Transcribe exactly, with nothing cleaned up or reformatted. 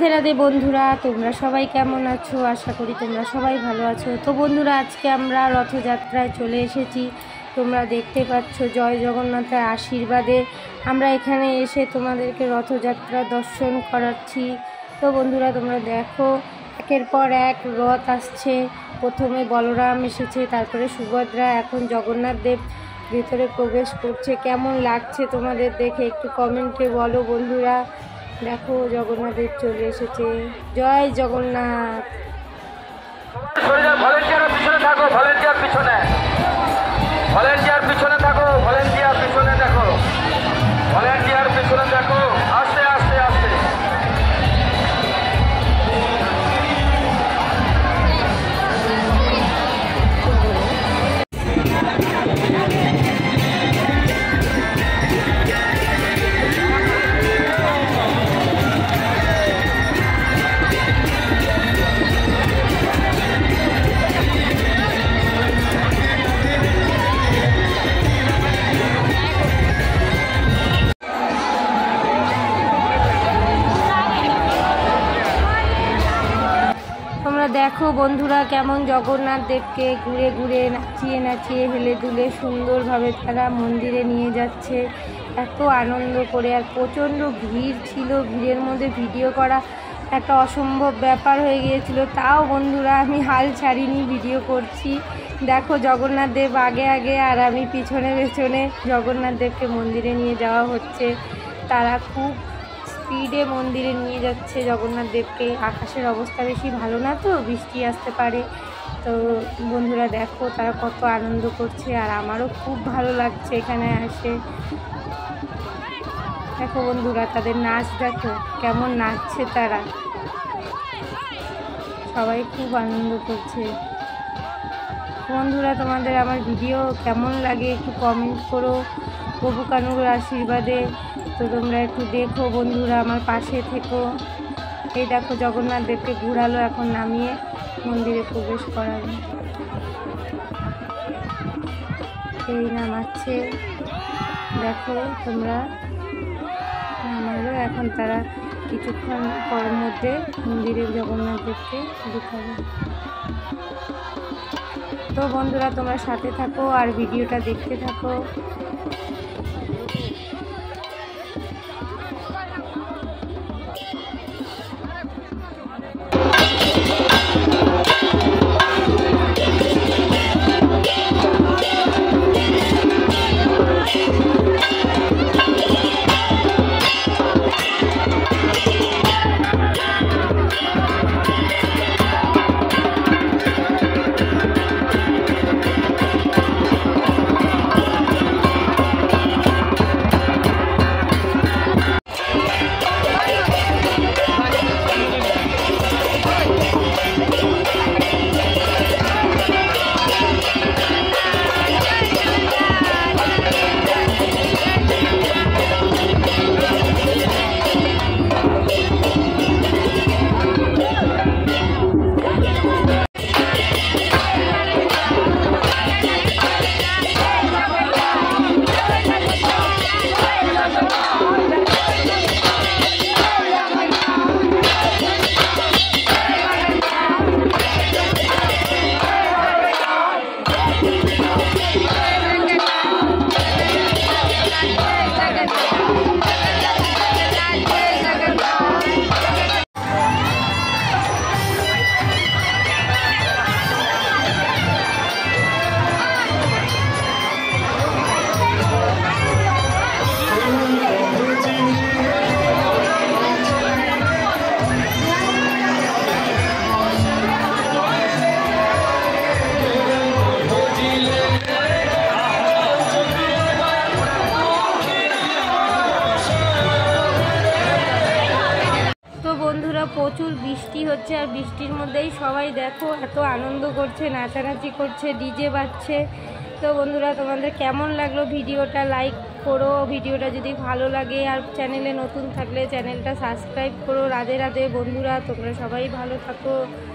রাধে রাধে বন্ধুরা, তোমরা সবাই কেমন আছো? আশা করি তোমরা সবাই ভালো আছো। তো বন্ধুরা, আজকে আমরা রথযাত্রায় চলে এসেছি। তোমরা দেখতে পাচ্ছ জয় জগন্নাথের আশীর্বাদে আমরা এখানে এসে তোমাদেরকে রথযাত্রা দর্শন করাচ্ছি। তো বন্ধুরা, তোমরা দেখো একের পর এক রথ আসছে। প্রথমে বলরাম এসেছে, তারপরে সুভদ্রা, এখন জগন্নাথ দেব ভেতরে প্রবেশ করছে। কেমন লাগছে তোমাদের দেখে একটু কমেন্টে বলো বন্ধুরা। দেখো জগন্নাথ দেব চলে এসেছে। জয় জগন্নাথ। ভলেন্টিয়ার পিছনে থাকো, ভলেন্টিয়ার পিছনে, ভলেন্টিয়ার পিছনে থাকো, ভলেন্টিয়ার পিছনে দেখো, ভলেন্টিয়ার পিছনে দেখো। আস্তে আস্তে আস্তে দেখো বন্ধুরা, কেমন জগন্নাথ দেবকে ঘুরে ঘুরে নাচিয়ে নাচিয়ে হেলে দুলে সুন্দরভাবে তারা মন্দিরে নিয়ে যাচ্ছে। এত আনন্দ করে, আর প্রচণ্ড ভিড় ছিল। ভিড়ের মধ্যে ভিডিও করা একটা অসম্ভব ব্যাপার হয়ে গিয়েছিল। তাও বন্ধুরা আমি হাল ছাড়িনি, ভিডিও করছি। দেখো জগন্নাথ দেব আগে আগে আর আমি পিছনে পেছনে। জগন্নাথ দেবকে মন্দিরে নিয়ে যাওয়া হচ্ছে। তারা খুব স্পিডে মন্দিরে নিয়ে যাচ্ছে জগন্নাথ দেবকে। আকাশের অবস্থা বেশি ভালো না, তো বৃষ্টি আসতে পারে। তো বন্ধুরা দেখো তারা কত আনন্দ করছে, আর আমারও খুব ভালো লাগছে এখানে আসে। দেখো বন্ধুরা তাদের নাচ দেখো, কেমন নাচছে তারা। সবাই খুব আনন্দ করছে। বন্ধুরা তোমাদের আমার ভিডিও কেমন লাগে একটু কমেন্ট করো। প্রভু কানুর আশীর্বাদে তো তোমরা একটু দেখো বন্ধুরা, আমার পাশে থেকো। এই দেখো জগন্নাথ দেবকে ঘুরালো, এখন নামিয়ে মন্দিরে প্রবেশ করালো। এই নামাচ্ছে, দেখো তোমরা নামালো। এখন তারা কিছুক্ষণ পরের মধ্যে মন্দিরে জগন্নাথ দেবকে ঢুকাবে। তো বন্ধুরা তোমরা সাথে থাকো আর ভিডিওটা দেখতে থাকো। বন্ধুরা প্রচুর বৃষ্টি হচ্ছে, আর বৃষ্টির মধ্যেই সবাই দেখো এত আনন্দ করছে, নাচানাচি করছে, ডিজে বাজছে। তো বন্ধুরা তোমাদের কেমন লাগলো ভিডিওটা লাইক করো, ভিডিওটা যদি ভালো লাগে, আর চ্যানেলে নতুন থাকলে চ্যানেলটা সাবস্ক্রাইব করো। রাধে রাধে বন্ধুরা, তোমরা সবাই ভালো থাকো।